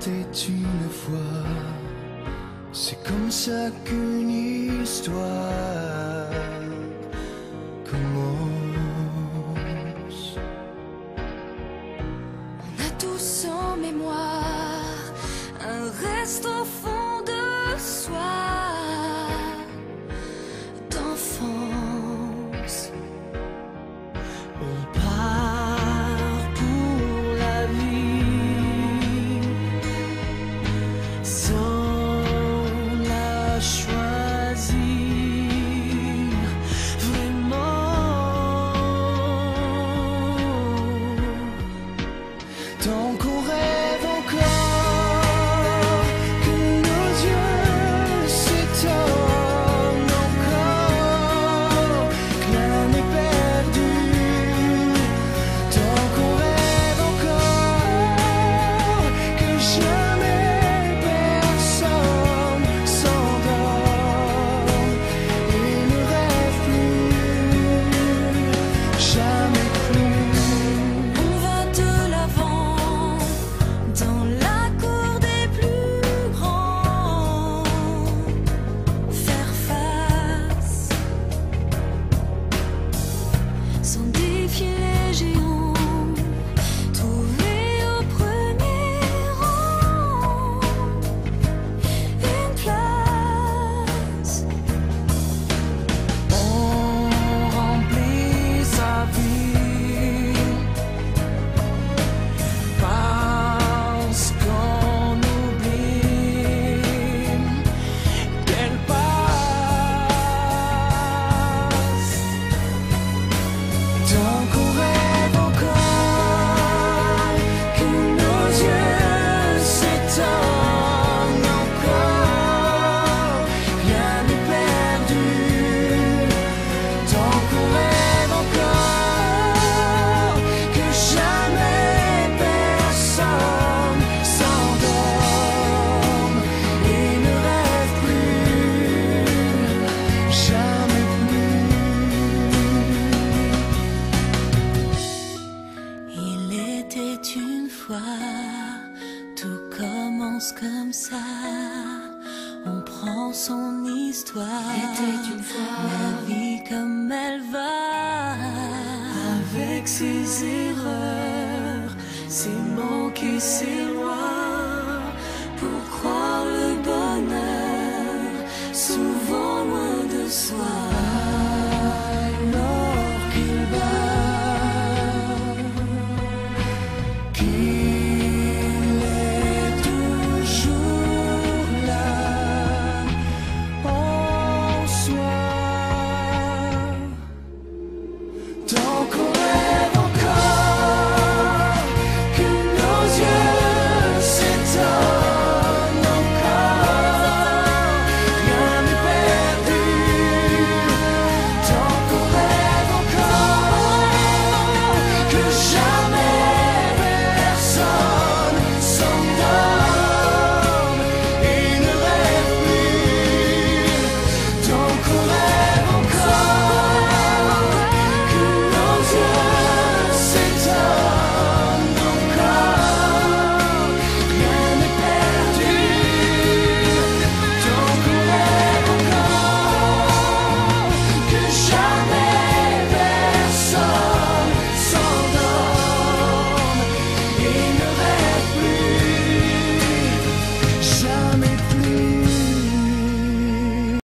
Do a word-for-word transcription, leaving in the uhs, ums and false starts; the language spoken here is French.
était une fois, c'est comme ça qu'une histoire commence. On a tous en mémoire un reste au fond de soi d'enfance. On part pour la vie sans la choisir vraiment. Tant qu'on rêve encore, que nos yeux s'étonnent encore, que l'âme est perdue. Tant qu'on rêve encore, que jamais personne s'endort et ne rêve plus, jamais plus. On va de l'avant dans la cour des plus grands, faire face sans défier les géants, trouver au premier rang une place. On remplit sa vie parce qu'on oublie qu'elle passe. Tant qu'on rêve encore, que nos yeux s'étonnent encore, rien n'est perdu. Tant qu'on rêve encore, que jamais personne s'endorme et ne rêve plus, jamais plus. Il était une fois, tout commence comme ça. On prend son histoire, Était une fois. la vie comme elle va, Avec ses erreurs, ses manques et ses lois, pour croire le bonheur, souvent loin de soi.